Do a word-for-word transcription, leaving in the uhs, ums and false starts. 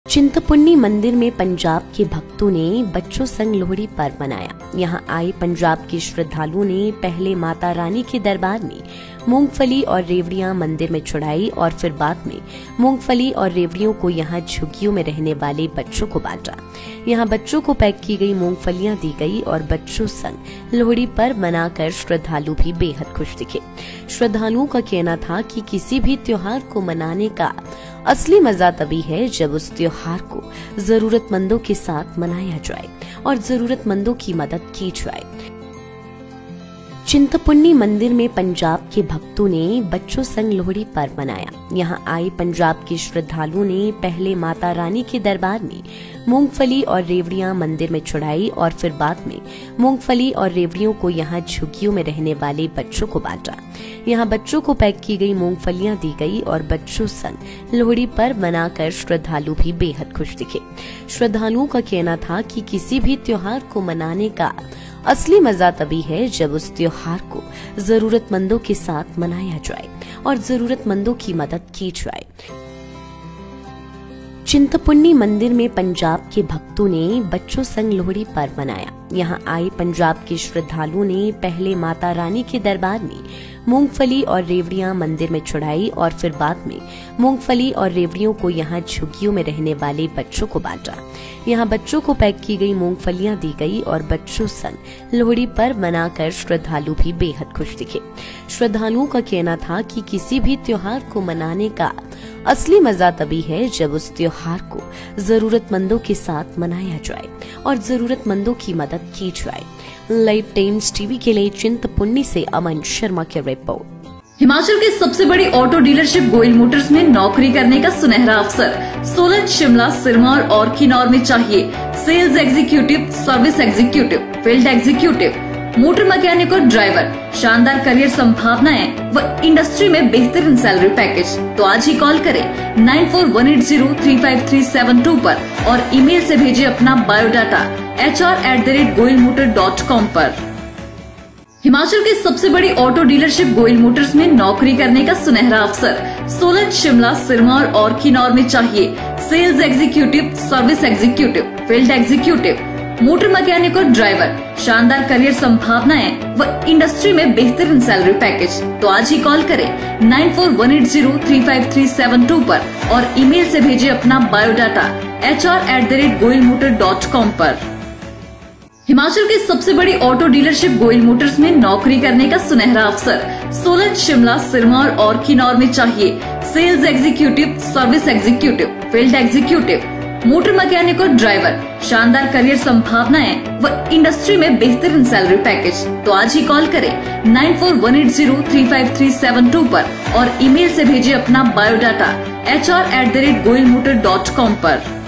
चिंतपूर्णी मंदिर में पंजाब के भक्तों ने बच्चों संग लोहड़ी पर्व मनाया। यहाँ आए पंजाब के श्रद्धालुओं ने पहले माता रानी के दरबार में मूंगफली और रेवड़ियां मंदिर में चढ़ाई और फिर बाद में मूंगफली और रेवड़ियों को यहाँ झुग्गियों में रहने वाले बच्चों को बांटा। यहाँ बच्चों को पैक की गई मूंगफलियां दी गई और बच्चों संग लोहड़ी पर्व मनाकर श्रद्धालु भी बेहद खुश दिखे। श्रद्धालुओं का कहना था कि किसी भी त्योहार को मनाने का असली मजा तभी है जब उस त्योहार को जरूरतमंदों के साथ मनाया जाए और जरूरतमंदों की मदद की जाए। चिंतपूर्णी मंदिर में पंजाब के भक्तों ने बच्चों संग लोहड़ी पर्व मनाया। यहाँ आए पंजाब के श्रद्धालुओं ने पहले माता रानी के दरबार में मूंगफली और रेवड़ियां मंदिर में चढ़ाई और फिर बाद में मूंगफली और रेवड़ियों को यहाँ झुग्गियों में रहने वाले बच्चों को बांटा। यहाँ बच्चों को पैक की गई मूंगफलियां दी गई और बच्चों संग लोहड़ी पर्व मनाकर श्रद्धालु भी बेहद खुश दिखे। श्रद्धालुओं का कहना था कि किसी भी त्योहार को मनाने का असली मजा तभी है जब उस त्योहार को जरूरतमंदों के साथ मनाया जाए और जरूरतमंदों की मदद की जाए। चिंतपूर्णी मंदिर में पंजाब के भक्तों ने बच्चों संग लोहड़ी पर्व मनाया। यहाँ आए पंजाब के श्रद्धालुओं ने पहले माता रानी के दरबार में मूंगफली और रेवड़ियां मंदिर में चढ़ाई और फिर बाद में मूंगफली और रेवड़ियों को यहाँ झुग्गियों में रहने वाले बच्चों को बांटा। यहाँ बच्चों को पैक की गई मूंगफलियां दी गई और बच्चों संग लोहड़ी पर्व मनाकर श्रद्धालु भी बेहद खुश दिखे। श्रद्धालुओं का कहना था कि किसी भी त्योहार को मनाने का असली मजा तभी है जब उस त्योहार को जरूरतमंदों के साथ मनाया जाए और जरूरतमंदों की मदद की जाए। लाइव टाइम्स टीवी के लिए चिंतपूर्णी से अमन शर्मा की रिपोर्ट। हिमाचल की सबसे बड़ी ऑटो डीलरशिप गोयल मोटर्स में नौकरी करने का सुनहरा अवसर सोलन, शिमला, सिरमौर और किन्नौर में चाहिए sales executive, service executive, field executive, motor mechanic और ड्राइवर। शानदार करियर संभावनाएं व इंडस्ट्री में बेहतरीन सैलरी पैकेज। तो आज ही कॉल करें nine four one eight zero three five three seven two पर और ईमेल से भेजिए अपना biodata H R at the rate Goyal motor dot com पर। हिमाचल की सबसे बड़ी ऑटो डीलरशिप गोयल मोटर्स में नौकरी करने का सुनहरा अवसर सोलन, शिमला, सिरमौर और किन्नौर में चाहिए sales executive, service executive, field executive, motor mechanic और ड्राइवर। शानदार करियर संभावनाएं व इंडस्ट्री में बेहतरीन सैलरी पैकेज। तो आज ही कॉल करें nine four one eight zero three five three seven two पर और ईमेल से भेजिए अपना biodata H R at the rate Goyal motor dot com पर। हिमाचल की सबसे बड़ी ऑटो डीलरशिप गोयल मोटर्स में नौकरी करने का सुनहरा अवसर सोलन, शिमला, सिरमौर और किन्नौर में चाहिए sales executive, service executive, field executive, motor mechanic और ड्राइवर। शानदार करियर संभावनाएं व इंडस्ट्री में बेहतरीन सैलरी पैकेज। तो आज ही कॉल करें nine four one eight zero three five three seven two पर और ईमेल से भेजिए अपना biodata H R at the rate Goyal motor dot com पर।